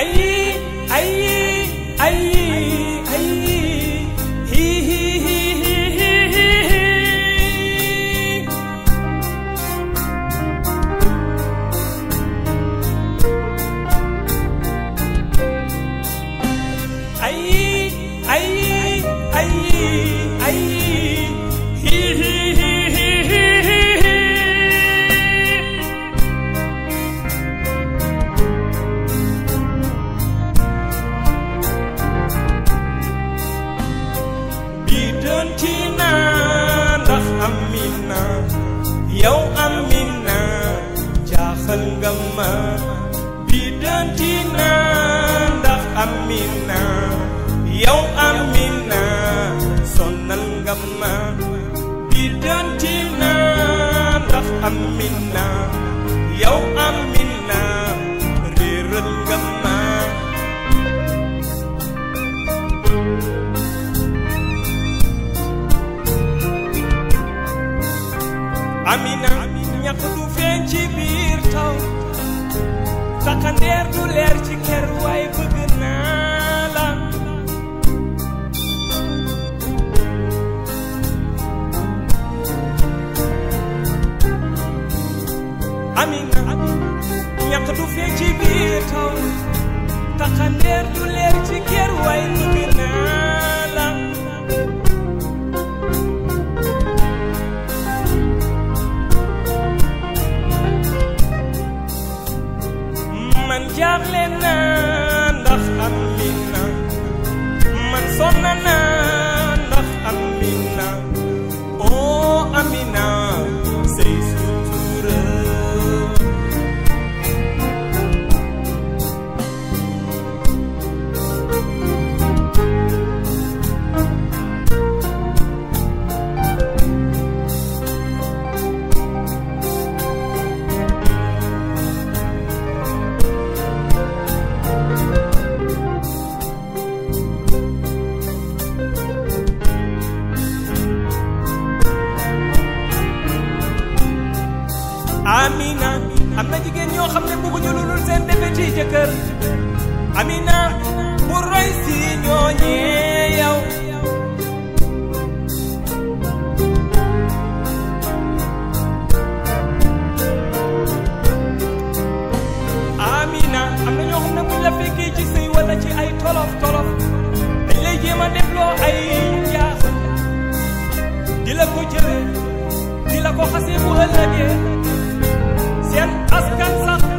yow Amina jaaxal nga ma biddanti naa ndax Amina yow Amina sonal nga ma biddanti naa ndax Amina yow Amina réeral nga ma Amina ñàkk du feeñ ci biir taw takkandeer du leer ci kër waaye bëgg naa la Amina ñàkk du feeñ ci biir taw takkandeer du leer ci kër waaye bëgg naa la man jaaxle naa ndax Amina man sonn naa ndax Amina oh Amina say sutura Amina am na jigéen ñoo xam ne bëgguñu lu dul seen defe ci jëkkër Amina bu roy si ñooñee yow Amina am na ñoo xam ne buñ la fekkee ci sëy wala ci ay tolof tolof dañ lay jéem a defloo ay jaaxal di la ko jëlee di la ko xasee bu ëllëgee seen askan sax